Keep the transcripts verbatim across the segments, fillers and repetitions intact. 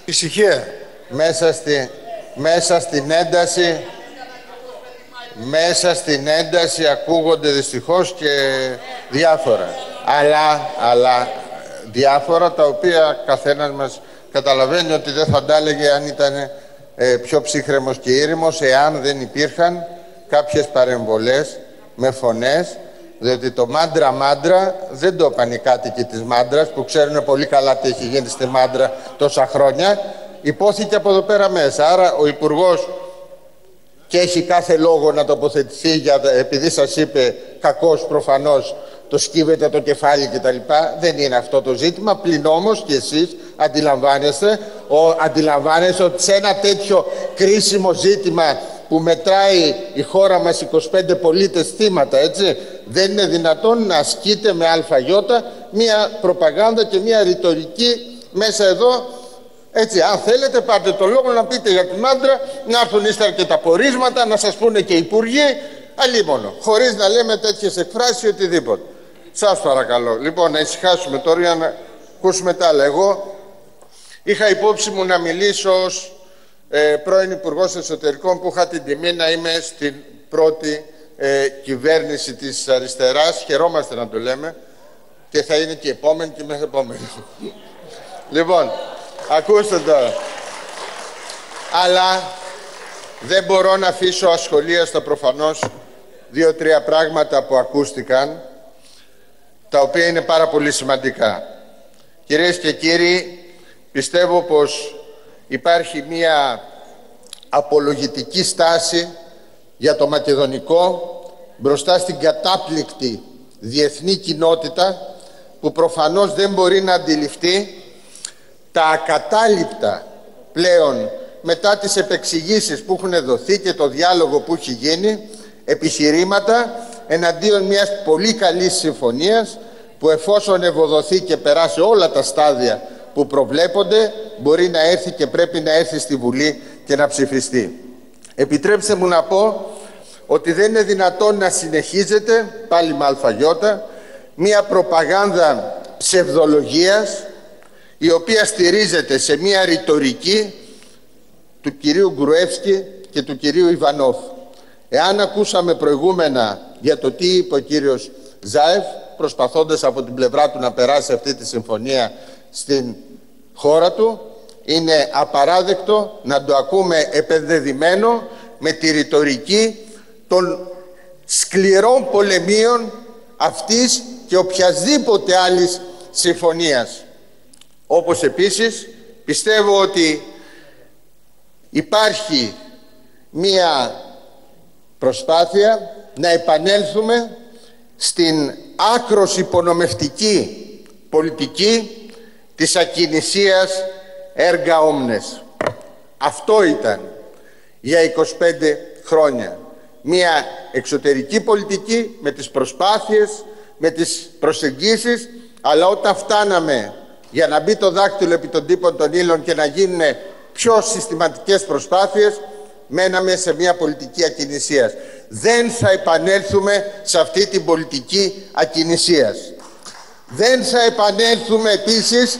Ησυχία. Μέσα, στη, μέσα στην ένταση μέσα στην ένταση ακούγονται δυστυχώς και διάφορα. Αλλά, αλλά διάφορα τα οποία καθένας μας καταλαβαίνει ότι δεν θα τα έλεγε αν ήταν ε, πιο ψύχρεμος και ήρεμος, εάν δεν υπήρχαν κάποιες παρεμβολές με φωνές, διότι το μάντρα μάντρα δεν το είπαν οι κάτοικοι της Μάντρας που ξέρουν πολύ καλά τι έχει γίνει στη Μάντρα τόσα χρόνια, υπόθηκε από εδώ πέρα μέσα. Άρα ο Υπουργός, και έχει κάθε λόγο να τοποθετηθεί, για, επειδή σας είπε κακώς προφανώς το σκύβεται το κεφάλι κτλ. Δεν είναι αυτό το ζήτημα. Πλην όμως και εσείς αντιλαμβάνεστε, ο, αντιλαμβάνεστε ότι σε ένα τέτοιο κρίσιμο ζήτημα που μετράει η χώρα μας είκοσι πέντε πολίτες θύματα, έτσι, δεν είναι δυνατόν να ασκείται με αλφαγιώτα μία προπαγάνδα και μία ρητορική μέσα εδώ. Έτσι, αν θέλετε πάρτε το λόγο να πείτε για τη Μάντρα, να έρθουν ύστερα και τα πορίσματα, να σας πούνε και οι υπουργοί, αλίμονο, χωρίς να λέμε τέτοιες εκφράσεις ή οτιδήποτε. Σας παρακαλώ. Λοιπόν, να ησυχάσουμε τώρα για να ακούσουμε τα άλλα. Εγώ είχα υπόψη μου να μιλήσω ως ε, πρώην Υπουργός Εσωτερικών που είχα την τιμή να είμαι στην πρώτη ε, κυβέρνηση της αριστεράς. Χαιρόμαστε να το λέμε και θα είναι και η επόμενη και μέχρι επόμενη. Λοιπόν, ακούστε τώρα. Αλλά δεν μπορώ να αφήσω ασχολίαστα προφανώς δύο-τρία πράγματα που ακούστηκαν, τα οποία είναι πάρα πολύ σημαντικά. Κυρίες και κύριοι, πιστεύω πως υπάρχει μία απολογητική στάση για το μακεδονικό μπροστά στην κατάπληκτη διεθνή κοινότητα που προφανώς δεν μπορεί να αντιληφθεί τα ακατάληπτα πλέον μετά τις επεξηγήσεις που έχουν δοθεί και το διάλογο που έχει γίνει επιχειρήματα εναντίον μιας πολύ καλής συμφωνίας που εφόσον ευοδοθεί και περάσει όλα τα στάδια που προβλέπονται μπορεί να έρθει και πρέπει να έρθει στη Βουλή και να ψηφιστεί. Επιτρέψτε μου να πω ότι δεν είναι δυνατόν να συνεχίζεται πάλι με αλφαγιώτα μια προπαγάνδα ψευδολογίας η οποία στηρίζεται σε μια ρητορική του κυρίου Γκρουεύσκη και του κυρίου Ιβανόφ. Εάν ακούσαμε προηγούμενα για το τι είπε ο κύριος Ζάεφ, προσπαθώντας από την πλευρά του να περάσει αυτή τη συμφωνία στην χώρα του, είναι απαράδεκτο να το ακούμε επενδεδημένο με τη ρητορική των σκληρών πολεμίων αυτής και οποιασδήποτε άλλης συμφωνίας. Όπως επίσης πιστεύω ότι υπάρχει μία προσπάθεια να επανέλθουμε στην άκρως υπονομευτική πολιτική της ακινησίας έργα όμνες. Αυτό ήταν για είκοσι πέντε χρόνια. Μία εξωτερική πολιτική με τις προσπάθειες, με τις προσεγγίσεις, αλλά όταν φτάναμε για να μπει το δάκτυλο επί των τύπων των ύλων και να γίνουν πιο συστηματικές προσπάθειες, μέναμε σε μια πολιτική ακινησίας. Δεν θα επανέλθουμε σε αυτή την πολιτική ακινησίας. Δεν θα επανέλθουμε επίσης,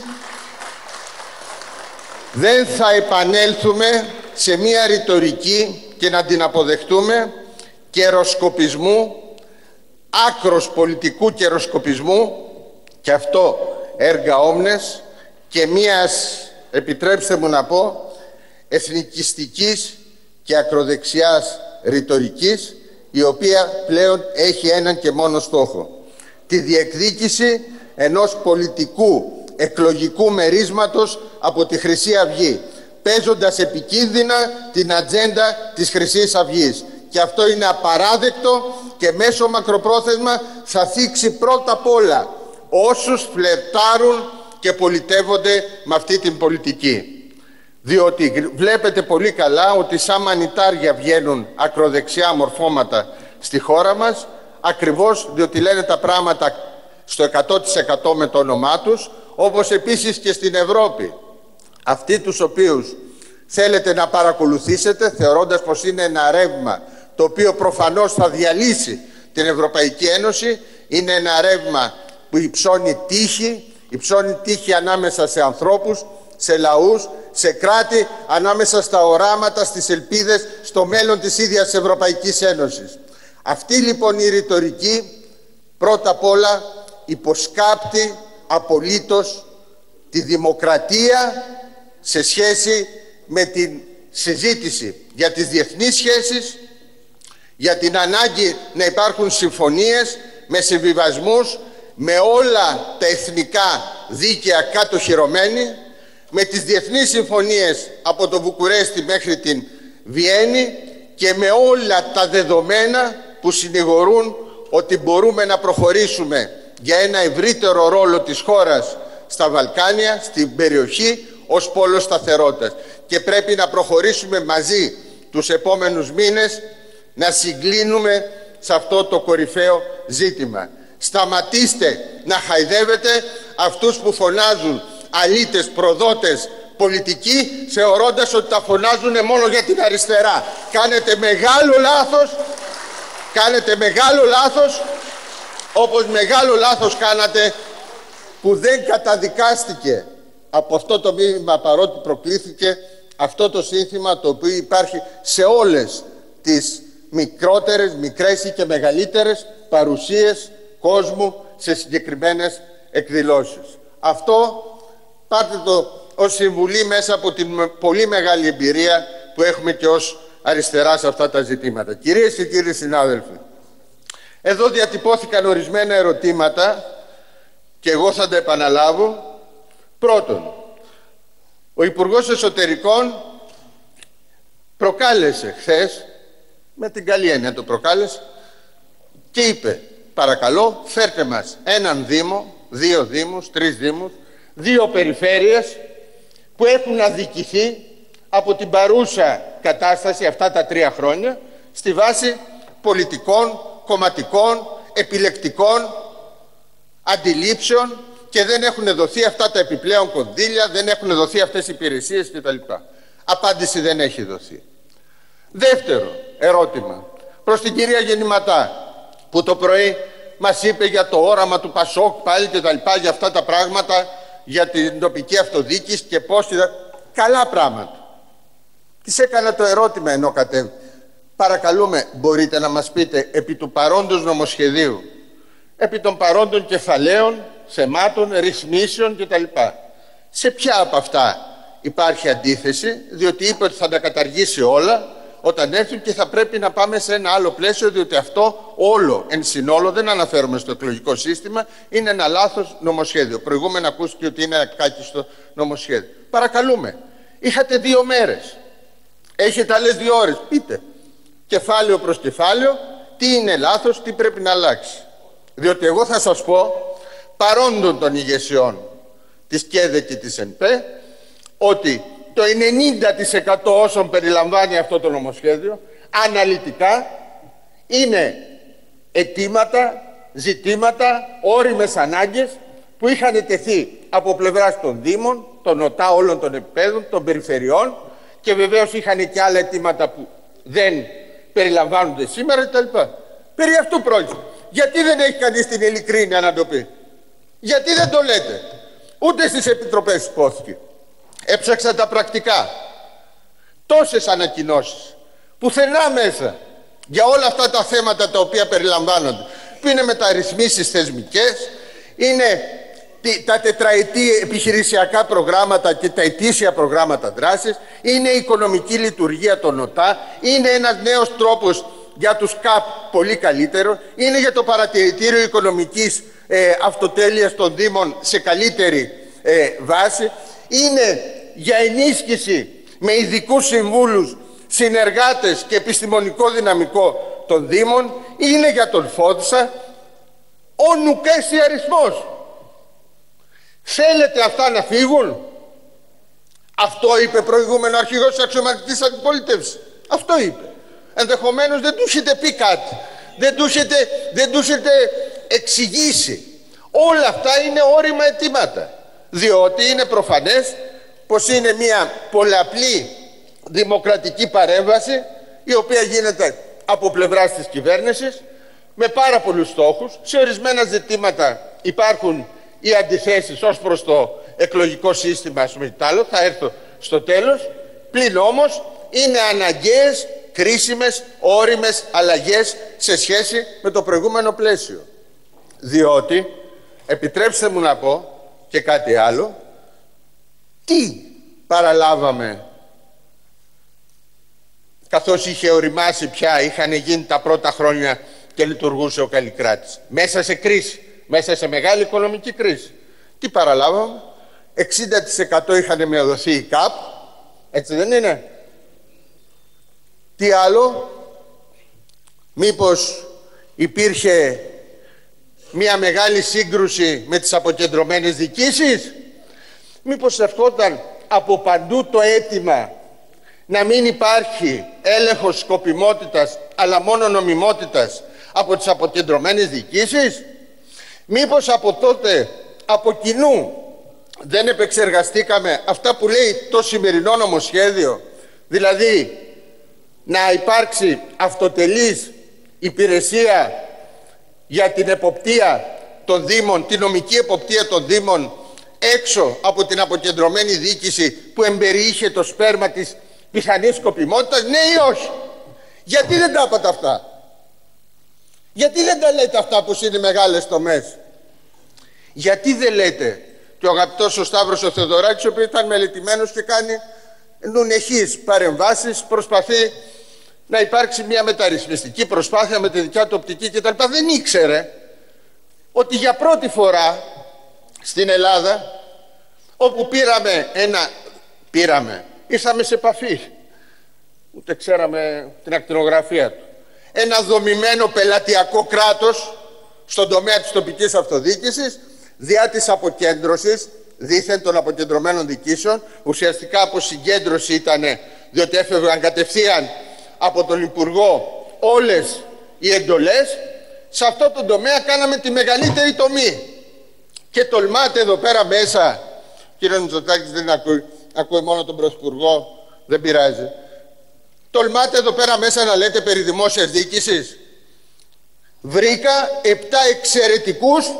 δεν θα επανέλθουμε σε μια ρητορική και να την αποδεχτούμε καιροσκοπισμού, άκρος πολιτικού καιροσκοπισμού, και αυτό έργα όμνες, και μίας, επιτρέψτε μου να πω, εθνικιστικής και ακροδεξιάς ρητορικής, η οποία πλέον έχει έναν και μόνο στόχο: τη διεκδίκηση ενός πολιτικού εκλογικού μερίσματος από τη Χρυσή Αυγή, παίζοντας επικίνδυνα την ατζέντα της Χρυσής Αυγής. Και αυτό είναι απαράδεκτο και μέσω μακροπρόθεσμα θα θίξει πρώτα απ' όλα όσους φλερτάρουν και πολιτεύονται με αυτή την πολιτική. Διότι βλέπετε πολύ καλά ότι σαν μανιτάρια βγαίνουν ακροδεξιά μορφώματα στη χώρα μας, ακριβώς διότι λένε τα πράγματα στο εκατό τοις εκατό με το όνομά τους, όπως επίσης και στην Ευρώπη. Αυτοί τους οποίους θέλετε να παρακολουθήσετε θεωρώντας πως είναι ένα ρεύμα το οποίο προφανώς θα διαλύσει την Ευρωπαϊκή Ένωση, είναι ένα ρεύμα που υψώνει τύχη, υψώνει τύχη ανάμεσα σε ανθρώπους, σε λαούς, σε κράτη, ανάμεσα στα οράματα, στις ελπίδες, στο μέλλον της ίδιας της Ευρωπαϊκής Ένωσης. Αυτή λοιπόν η ρητορική πρώτα απ' όλα υποσκάπτει απολύτως τη δημοκρατία σε σχέση με την συζήτηση για τις διεθνείς σχέσεις, για την ανάγκη να υπάρχουν συμφωνίες με συμβιβασμούς, με όλα τα εθνικά δίκαια κατοχυρωμένη, με τις διεθνείς συμφωνίες από το Βουκουρέστι μέχρι την Βιέννη και με όλα τα δεδομένα που συνηγορούν ότι μπορούμε να προχωρήσουμε για ένα ευρύτερο ρόλο της χώρας στα Βαλκάνια, στην περιοχή, ως πόλος σταθερότητας. Και πρέπει να προχωρήσουμε μαζί τους επόμενους μήνες να συγκλίνουμε σε αυτό το κορυφαίο ζήτημα. Σταματήστε να χαϊδεύετε αυτούς που φωνάζουν αλήτες, προδότες, πολιτικοί, θεωρώντας ότι τα φωνάζουν μόνο για την αριστερά. Κάνετε μεγάλο λάθος, κάνετε μεγάλο λάθος, όπως μεγάλο λάθος κάνατε που δεν καταδικάστηκε από αυτό το μήνυμα, παρότι προκλήθηκε αυτό το σύνθημα το οποίο υπάρχει σε όλες τις μικρότερες, μικρές και μεγαλύτερες παρουσίες κόσμου σε συγκεκριμένες εκδηλώσεις. Αυτό πάρτε το ως συμβουλή μέσα από την πολύ μεγάλη εμπειρία που έχουμε και ως αριστερά σε αυτά τα ζητήματα. Κυρίες και κύριοι συνάδελφοι, εδώ διατυπώθηκαν ορισμένα ερωτήματα και εγώ θα τα επαναλάβω. Πρώτον, ο Υπουργός Εσωτερικών προκάλεσε χθες, με την καλή έννοια το προκάλεσε, και είπε παρακαλώ φέρτε μας έναν δήμο, δύο δήμους, τρεις δήμους, δύο περιφέρειες που έχουν αδικηθεί από την παρούσα κατάσταση αυτά τα τρία χρόνια στη βάση πολιτικών, κομματικών, επιλεκτικών αντιλήψεων και δεν έχουν δοθεί αυτά τα επιπλέον κονδύλια, δεν έχουν δοθεί αυτές οι υπηρεσίες κτλ. Απάντηση δεν έχει δοθεί. Δεύτερο ερώτημα προς την κυρία Γεννηματά, που το πρωί μας είπε για το όραμα του Πασόκ πάλι και τα λοιπά, για αυτά τα πράγματα, για την τοπική αυτοδιοίκηση και πώς. Καλά πράγματα. Της έκανα το ερώτημα ενώ κατέβη. Παρακαλούμε, μπορείτε να μας πείτε επί του παρόντος νομοσχεδίου, επί των παρόντων κεφαλαίων, θεμάτων, ρυθμίσεων κτλ. Σε ποια από αυτά υπάρχει αντίθεση, διότι είπε ότι θα τα καταργήσει όλα όταν έρθουν και θα πρέπει να πάμε σε ένα άλλο πλαίσιο, διότι αυτό όλο εν συνόλο, δεν αναφέρομαι στο εκλογικό σύστημα, είναι ένα λάθος νομοσχέδιο. Προηγούμενα ακούστηκε ότι είναι ακάκιστο νομοσχέδιο. Παρακαλούμε, είχατε δύο μέρες, έχετε άλλες δύο ώρες, πείτε κεφάλαιο προς κεφάλαιο τι είναι λάθος, τι πρέπει να αλλάξει. Διότι εγώ θα σας πω, παρόντων των ηγεσιών της ΚΕΔΕ και της ΕΝΠΕ, ότι το ενενήντα τοις εκατό όσων περιλαμβάνει αυτό το νομοσχέδιο αναλυτικά είναι αιτήματα, ζητήματα, όριμες ανάγκες που είχαν τεθεί από πλευράς των Δήμων, των ΟΤΑ όλων των επιπέδων, των περιφερειών, και βεβαίως είχαν και άλλα αιτήματα που δεν περιλαμβάνονται σήμερα κτλ. Περί αυτού πρόκειται. Γιατί δεν έχει κανείς την ειλικρίνεια να το πει? Γιατί δεν το λέτε? Ούτε στις επιτροπές υπόθηκε. Έψαξα τα πρακτικά. Τόσες ανακοινώσεις. Πουθενά μέσα για όλα αυτά τα θέματα τα οποία περιλαμβάνονται. Που είναι μεταρρυθμίσεις θεσμικές, είναι τα τετραετή επιχειρησιακά προγράμματα και τα ετήσια προγράμματα δράσης, είναι η οικονομική λειτουργία των ΟΤΑ, είναι ένας νέος τρόπος για τους ΚΑΠ πολύ καλύτερο, είναι για το παρατηρητήριο οικονομικής ε, αυτοτέλειας των Δήμων σε καλύτερη ε, βάση, είναι για ενίσχυση με ειδικούς συμβούλους, συνεργάτες και επιστημονικό δυναμικό των Δήμων, είναι για τον Φώτισσα, ο νουκέσι αριθμός. Θέλετε αυτά να φύγουν? Αυτό είπε προηγούμενο αρχηγός της αξιωματικής αντιπολίτευσης. Αυτό είπε. Ενδεχομένως δεν του είχετε πει κάτι, δεν του είχετε, δεν του είχετε εξηγήσει. Όλα αυτά είναι όριμα αιτήματα, διότι είναι προφανές πως είναι μια πολλαπλή δημοκρατική παρέμβαση η οποία γίνεται από πλευράς της κυβέρνησης με πάρα πολλούς στόχους. Σε ορισμένα ζητήματα υπάρχουν οι αντιθέσεις ως προς το εκλογικό σύστημα, ας πούμε, άλλο, θα έρθω στο τέλος. Πλην όμως είναι αναγκαίες, κρίσιμες, όριμες αλλαγές σε σχέση με το προηγούμενο πλαίσιο. Διότι, επιτρέψτε μου να πω και κάτι άλλο, τι παραλάβαμε καθώς είχε οριμάσει πια, είχαν γίνει τα πρώτα χρόνια και λειτουργούσε ο Καλλικράτης. Μέσα σε κρίση, μέσα σε μεγάλη οικονομική κρίση. Τι παραλάβαμε? εξήντα τοις εκατό είχαν μειωθεί η ΚΑΠ, έτσι δεν είναι? Τι άλλο? Μήπως υπήρχε μια μεγάλη σύγκρουση με τις αποκεντρωμένες διοικήσεις? Μήπως ερχόταν από παντού το αίτημα να μην υπάρχει έλεγχος σκοπιμότητας, αλλά μόνο νομιμότητας από τις αποκεντρωμένες διοικήσεις? Μήπως από τότε, από κοινού, δεν επεξεργαστήκαμε αυτά που λέει το σημερινό νομοσχέδιο, δηλαδή να υπάρξει αυτοτελής υπηρεσία για την εποπτεία των Δήμων, την νομική εποπτεία των Δήμων, έξω από την αποκεντρωμένη διοίκηση που εμπεριείχε το σπέρμα της πιθανής σκοπιμότητας? Ναι ή όχι? Γιατί δεν τα είπατε αυτά? Γιατί δεν τα λέτε αυτά που είναι μεγάλες τομές? Γιατί δεν λέτε? Και ο αγαπητός ο Σταύρος ο Θεοδωράκης, ο οποίος ήταν μελετημένος και κάνει νουνεχείς παρεμβάσεις, προσπαθεί να υπάρξει μια μεταρρυθμιστική προσπάθεια με τη δικιά του οπτική κτλ. Δεν ήξερε ότι για πρώτη φορά στην Ελλάδα, όπου πήραμε ένα, πήραμε, ήρθαμε σε επαφή, ούτε ξέραμε την ακτινογραφία του, ένα δομημένο πελατειακό κράτος στον τομέα της τοπικής αυτοδιοίκησης, διά της αποκέντρωσης δήθεν των αποκεντρωμένων διοικήσεων. Ουσιαστικά από συγκέντρωση ήταν, διότι έφευγαν κατευθείαν από τον Υπουργό όλες οι εντολές. Σε αυτό το τομέα κάναμε τη μεγαλύτερη τομή. Και τολμάτε εδώ πέρα μέσα, κύριε Μητσοτάκης δεν ακούει, ακούει μόνο τον Πρωθυπουργό, δεν πειράζει, τολμάτε εδώ πέρα μέσα να λέτε περί δημόσιας διοίκησης? Βρήκα επτά εξαιρετικούς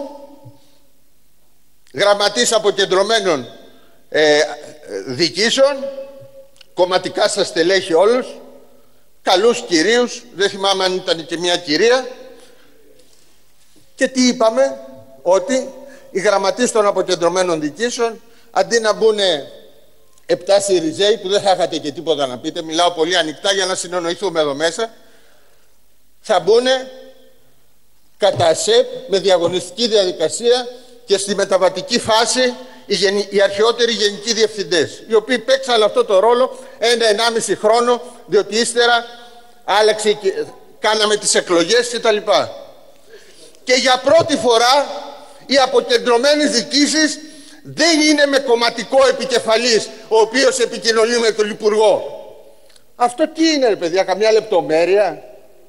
γραμματείς αποκεντρωμένων ε, διοικήσεων, κομματικά σας στελέχη όλους, καλούς κυρίους, δεν θυμάμαι αν ήταν και μια κυρία. Και τι είπαμε? Ότι οι γραμματείς των αποκεντρωμένων διοικήσεων, αντί να μπουν επτά Σιριζέοι, που δεν θα είχατε και τίποτα να πείτε, μιλάω πολύ ανοιχτά για να συνεννοηθούμε εδώ μέσα, θα μπουν κατά ΑΣΕΠ με διαγωνιστική διαδικασία και στη μεταβατική φάση οι, γενι... οι αρχαιότεροι γενικοί διευθυντές, οι οποίοι παίξαν αυτό το ρόλο ένα-ενάμιση χρόνο, διότι ύστερα άλλαξε και... κάναμε τις εκλογές κτλ. Και για πρώτη φορά οι αποκεντρωμένες διοικήσεις δεν είναι με κομματικό επικεφαλής, ο οποίος επικοινωνεί με τον Υπουργό. Αυτό τι είναι, ρε παιδιά, καμιά λεπτομέρεια?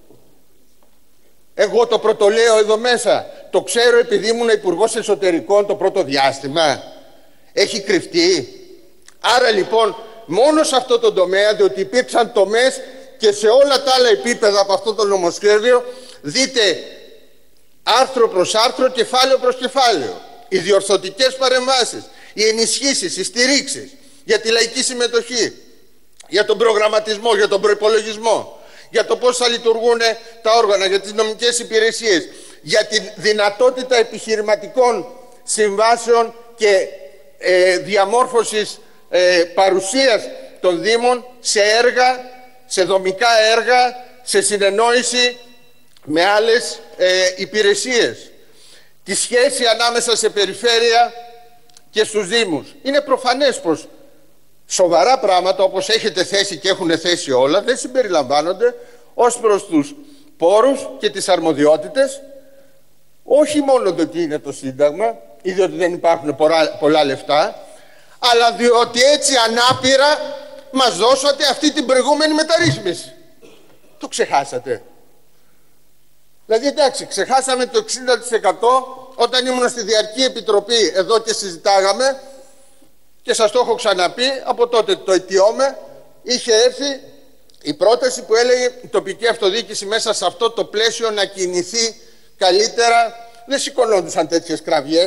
Εγώ το πρωτολέω εδώ μέσα, το ξέρω επειδή ήμουν υπουργός εσωτερικών το πρώτο διάστημα? Έχει κρυφτεί? Άρα λοιπόν μόνο σε αυτό το τομέα, διότι υπήρξαν τομές και σε όλα τα άλλα επίπεδα από αυτό το νομοσχέδιο, δείτε άρθρο προς άρθρο, κεφάλαιο προς κεφάλαιο, οι διορθωτικές παρεμβάσεις, οι ενισχύσεις, οι στηρίξεις για τη λαϊκή συμμετοχή, για τον προγραμματισμό, για τον προϋπολογισμό, για το πώς θα λειτουργούν τα όργανα, για τις νομικές υπηρεσίες, για τη δυνατότητα επιχειρηματικών συμβάσεων και ε, διαμόρφωσης ε, παρουσίας των Δήμων σε έργα, σε δομικά έργα, σε συνεννόηση με άλλες ε, υπηρεσίες. Τη σχέση ανάμεσα σε περιφέρεια και στους Δήμους. Είναι προφανές πως σοβαρά πράγματα, όπως έχετε θέσει και έχουν θέσει όλα, δεν συμπεριλαμβάνονται ως προς τους πόρους και τις αρμοδιότητες, όχι μόνο διότι είναι το Σύνταγμα ή διότι δεν υπάρχουν πολλά, πολλά λεφτά, αλλά διότι έτσι ανάπηρα μας δώσατε αυτή την προηγούμενη μεταρρύθμιση. Το ξεχάσατε? Δηλαδή εντάξει, ξεχάσαμε το εξήντα τοις εκατό όταν ήμουν στη Διαρκή Επιτροπή εδώ και συζητάγαμε, και σας το έχω ξαναπεί, από τότε το αιτιώμαι, είχε έρθει η πρόταση που έλεγε η τοπική αυτοδιοίκηση μέσα σε αυτό το πλαίσιο να κινηθεί καλύτερα. Δεν σηκωνόντουσαν τέτοιες κραυγές,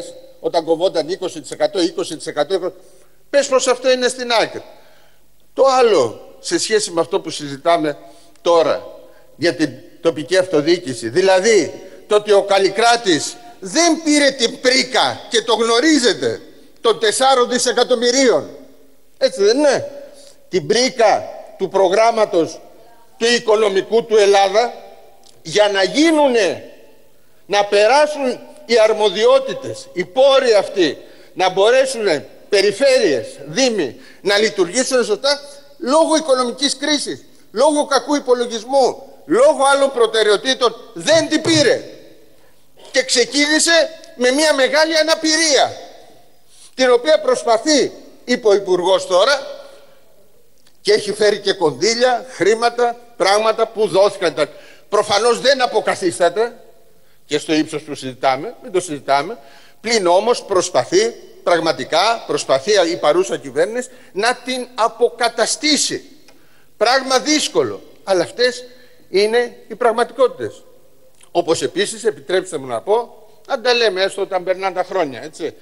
όταν κοβόταν είκοσι τοις εκατό, είκοσι τοις εκατό. Πες πως αυτό είναι στην άκρη. Το άλλο σε σχέση με αυτό που συζητάμε τώρα για την τοπική αυτοδιοίκηση, δηλαδή το ότι ο Καλλικράτης δεν πήρε την πρίκα, και το γνωρίζετε, των τεσσάρων δισεκατομμυρίων. Έτσι δεν είναι? Την πρίκα του προγράμματος του οικονομικού του Ελλάδα, για να γίνουνε, να περάσουν οι αρμοδιότητες, οι πόροι αυτοί, να μπορέσουν περιφέρειες, δήμοι να λειτουργήσουν σωστά, λόγω οικονομικής κρίσης, λόγω κακού υπολογισμού, λόγω άλλων προτεραιοτήτων, δεν την πήρε. Και ξεκίνησε με μια μεγάλη αναπηρία, την οποία προσπαθεί, είπε ο Υπουργός τώρα, και έχει φέρει και κονδύλια, χρήματα, πράγματα που δόθηκαν. Προφανώς δεν αποκαθίσταται και στο ύψος που συζητάμε, μην το συζητάμε, πλην όμως προσπαθεί, πραγματικά προσπαθεί η παρούσα κυβέρνηση να την αποκαταστήσει. Πράγμα δύσκολο, αλλά αυτές είναι οι πραγματικότητες. Όπως επίσης, επιτρέψτε μου να πω, αν τα λέμε έστω όταν περνάνε τα χρόνια, έτσι,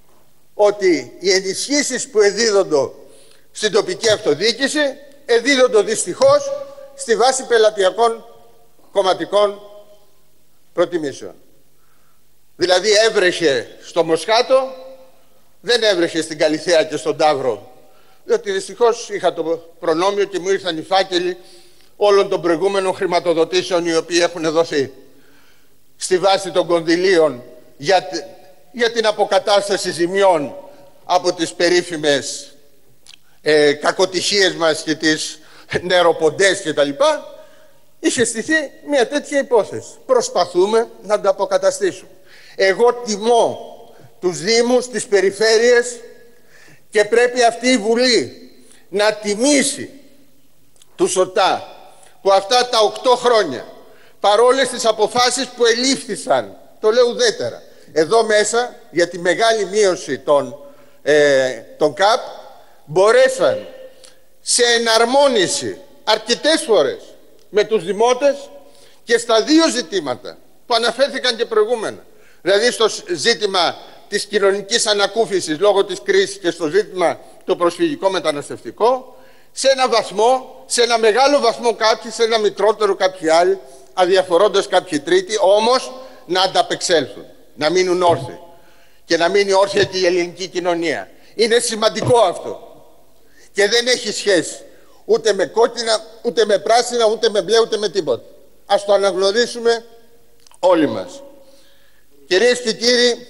ότι οι ενισχύσεις που εδίδονται στην τοπική αυτοδιοίκηση εδίδονται δυστυχώς στη βάση πελατειακών κομματικών προτιμήσεων. Δηλαδή έβρεχε στο Μοσχάτο, δεν έβρεχε στην Καλιθέα και στον Ταύρο, διότι δυστυχώς είχα το προνόμιο και μου ήρθαν οι φάκελοι όλων των προηγούμενων χρηματοδοτήσεων οι οποίοι έχουν δοθεί στη βάση των κονδυλίων για, για την αποκατάσταση ζημιών από τις περίφημες ε, κακοτυχίες μας και τις νεροποντές και τα λοιπά. Είχε στηθεί μια τέτοια υπόθεση. Προσπαθούμε να τα αποκαταστήσουμε. Εγώ τιμώ τους Δήμους, τις περιφέρειες, και πρέπει αυτή η Βουλή να τιμήσει τους ΟΤΑ που αυτά τα οκτώ χρόνια, παρόλες τις αποφάσεις που ελήφθησαν, το λέω ουδέτερα, εδώ μέσα για τη μεγάλη μείωση των, ε, των ΚΑΠ, μπορέσαν σε εναρμόνιση αρκετές φορές με τους δημότες και στα δύο ζητήματα που αναφέρθηκαν και προηγούμενα. Δηλαδή στο ζήτημα της κοινωνικής ανακούφισης λόγω της κρίσης και στο ζήτημα το προσφυγικό μεταναστευτικό, σε ένα βαθμό, σε ένα μεγάλο βαθμό κάποιοι, σε ένα μικρότερο κάποιοι άλλοι, αδιαφορώντας κάποιοι τρίτοι, όμως να ανταπεξέλθουν, να μείνουν όρθιοι και να μείνει όρθια και η ελληνική κοινωνία. Είναι σημαντικό αυτό και δεν έχει σχέση ούτε με κόκκινα, ούτε με πράσινα, ούτε με μπλε, ούτε με τίποτα. Ας το αναγνωρίσουμε όλοι μας. Κυρίες και κύριοι,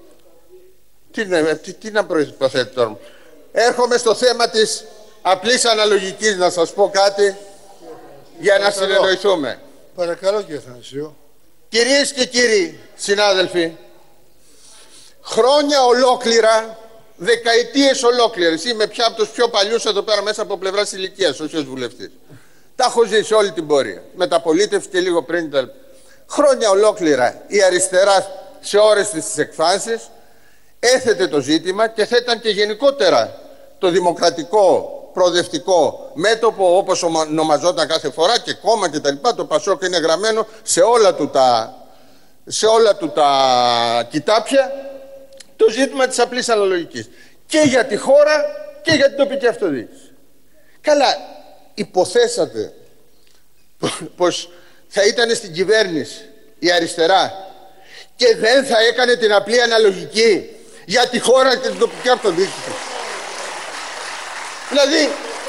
τι, τι, τι να προϋποθέτω τώρα. Έρχομαι στο θέμα της απλής αναλογικής να σας πω κάτι για να συνεννοηθούμε. Παρακαλώ κύριε Θανασίου. Κυρίες και κύριοι συνάδελφοι, χρόνια ολόκληρα, δεκαετίες ολόκληρες, είμαι πια από τους πιο παλιούς εδώ πέρα μέσα από πλευράς ηλικίας, όχι ως βουλευτής. Τα έχω ζήσει όλη την πορεία, μεταπολίτευση και λίγο πριν. Χρόνια ολόκληρα η αριστερά σε ώρες της εκφάνσεις έθετε το ζήτημα και θέταν και γενικότερα το δημοκρατικό, προοδευτικό μέτωπο, όπως ονομαζόταν κάθε φορά, και κόμμα και τα λοιπά. Το Πασόκ είναι γραμμένο σε όλα του τα, σε όλα του τα κοιτάπια, το ζήτημα της απλής αναλογικής και για τη χώρα και για την τοπική αυτοδιοίκηση. Καλά, υποθέσατε πως θα ήταν στην κυβέρνηση η αριστερά και δεν θα έκανε την απλή αναλογική για τη χώρα και την τοπική αυτοδιοίκηση? Δηλαδή,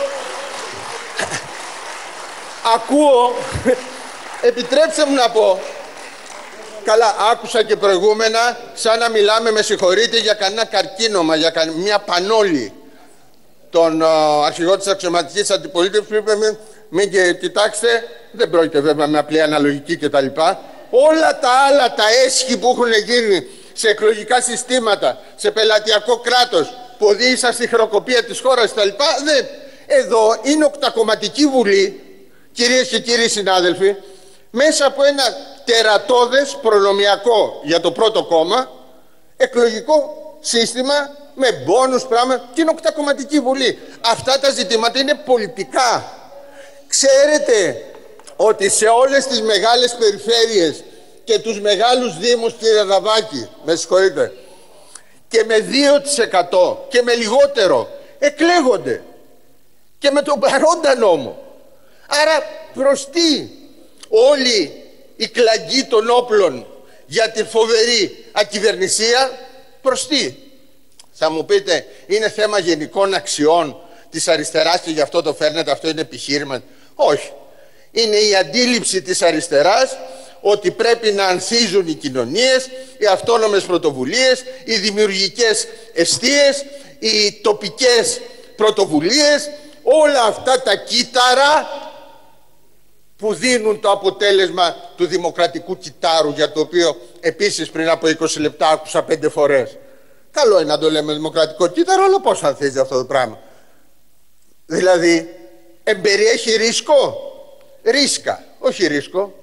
ακούω, επιτρέψτε μου να πω, καλά, άκουσα και προηγούμενα σαν να μιλάμε, με συγχωρείτε, για κανένα καρκίνωμα, για κα... μια πανόλη, τον uh, αρχηγό της αξιωματικής αντιπολίτευσης που είπε μην, μην και κοιτάξτε, δεν πρόκειται βέβαια με απλή αναλογική κτλ. Όλα τα άλλα, τα έσχη που έχουν γίνει σε εκλογικά συστήματα, σε πελατειακό κράτος που οδήγησαν στη χρεοκοπία της χώρας κτλ. Δεν. Εδώ είναι οκτακομματική βουλή, κυρίες και κύριοι συνάδελφοι, μέσα από ένα τερατώδες προνομιακό για το πρώτο κόμμα εκλογικό σύστημα με μπόνους, πράγμα, και είναι οκτακομματική βουλή. Αυτά τα ζητήματα είναι πολιτικά. Ξέρετε ότι σε όλες τις μεγάλες περιφέρειες και τους μεγάλους δήμους, κύριε Δαβάκη, με συγχωρείτε, και με δύο τοις εκατό και με λιγότερο εκλέγονται και με τον παρόντα νόμο. Άρα προς τι όλη η κλαγή των όπλων για την φοβερή ακυβερνησία? Προς τι? Θα μου πείτε, είναι θέμα γενικών αξιών της αριστεράς και γι' αυτό το φέρνετε, αυτό είναι επιχείρημα? Όχι. Είναι η αντίληψη της αριστεράς ότι πρέπει να ανθίζουν οι κοινωνίες, οι αυτόνομες πρωτοβουλίες, οι δημιουργικές εστίες, οι τοπικές πρωτοβουλίες, όλα αυτά τα κύτταρα που δίνουν το αποτέλεσμα του δημοκρατικού κυτάρου, για το οποίο επίσης πριν από είκοσι λεπτά άκουσα πέντε φορές. Καλό είναι να το λέμε δημοκρατικό κύτταρο, αλλά πώς ανθίζει αυτό το πράγμα? Δηλαδή, εμπεριέχει ρίσκο? Ρίσκα, όχι ρίσκο.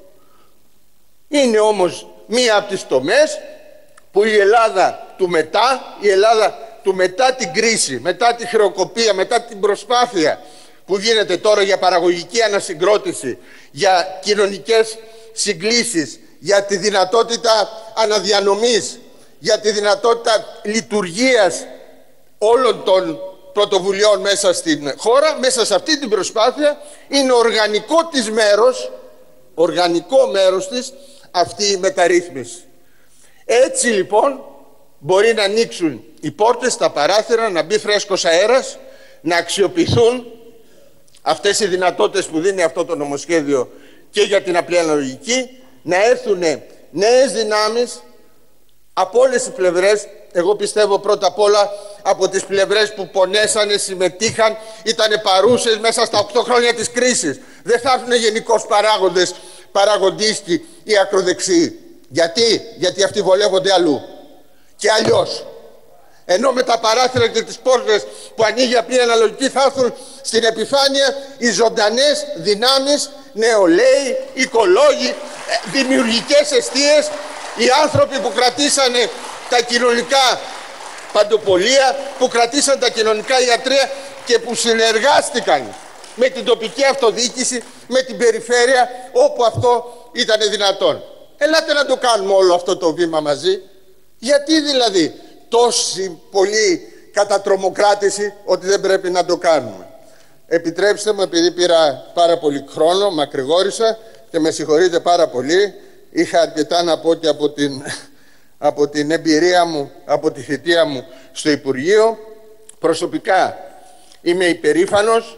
Είναι όμως μία από τις τομές που η Ελλάδα του μετά, η Ελλάδα του μετά την κρίση, μετά τη χρεοκοπία, μετά την προσπάθεια που γίνεται τώρα για παραγωγική ανασυγκρότηση, για κοινωνικές συγκλήσεις, για τη δυνατότητα αναδιανομής, για τη δυνατότητα λειτουργίας όλων των πρωτοβουλειών μέσα στην χώρα, μέσα σε αυτή την προσπάθεια είναι οργανικό της μέρος, οργανικό μέρος της αυτή η μεταρρύθμιση. Έτσι λοιπόν μπορεί να ανοίξουν οι πόρτες, τα παράθυρα, να μπει φρέσκος αέρας, να αξιοποιηθούν αυτές οι δυνατότητες που δίνει αυτό το νομοσχέδιο και για την απλή αναλογική, να έρθουν νέες δυνάμεις από όλες τις πλευρές. Εγώ πιστεύω πρώτα απ' όλα από τις πλευρές που πονέσανε, συμμετείχαν, ήταν παρούσες μέσα στα οκτώ χρόνια της κρίσης. Δεν θα έρθουν γενικώς παράγοντες, παραγοντίστοι ή ακροδεξιοί. Γιατί? Γιατί αυτοί βολεύονται αλλού. Και αλλιώς. Ενώ με τα παράθυρα και τις πόρτες που ανοίγει απλή αναλογική θα έρθουν στην επιφάνεια οι ζωντανές δυνάμεις, νεολαίοι, οικολόγοι, δημιουργικές εστίες, οι άνθρωποι που κρατήσανε τα κοινωνικά παντοπολία, που κρατήσαν τα κοινωνικά ιατρεία και που συνεργάστηκαν με την τοπική αυτοδιοίκηση, με την περιφέρεια όπου αυτό ήταν δυνατόν. Ελάτε να το κάνουμε όλο αυτό το βήμα μαζί. Γιατί δηλαδή τόση πολύ κατατρομοκράτηση ότι δεν πρέπει να το κάνουμε? Επιτρέψτε μου, επειδή πήρα πάρα πολύ χρόνο, μακρηγόρησα και με συγχωρείτε πάρα πολύ, είχα αρκετά να πω και από την, από την εμπειρία μου, από τη θητεία μου στο Υπουργείο. Προσωπικά είμαι υπερήφανος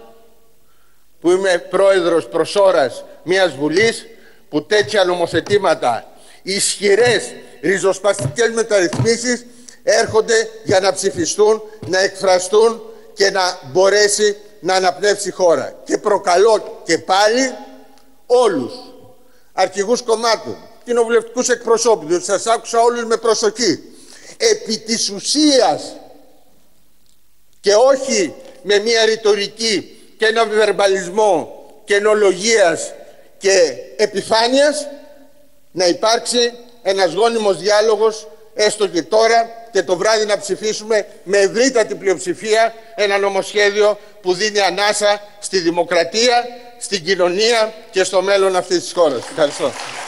που είμαι πρόεδρος προς ώρας μιας Βουλής που τέτοια νομοθετήματα, ισχυρές ριζοσπαστικές μεταρρυθμίσεις έρχονται για να ψηφιστούν, να εκφραστούν και να μπορέσει να αναπνεύσει η χώρα. Και προκαλώ και πάλι όλους, αρχηγούς κομμάτων, κοινοβουλευτικούς εκπροσώπους, σας άκουσα όλους με προσοχή, επί της ουσίας και όχι με μια ρητορική και ένα βερμπαλισμό καινολογίας και επιφάνειας, να υπάρξει ένας γόνιμος διάλογος, έστω και τώρα και το βράδυ να ψηφίσουμε με ευρύτατη πλειοψηφία ένα νομοσχέδιο που δίνει ανάσα στη δημοκρατία, στην κοινωνία και στο μέλλον αυτής της χώρας. Ευχαριστώ.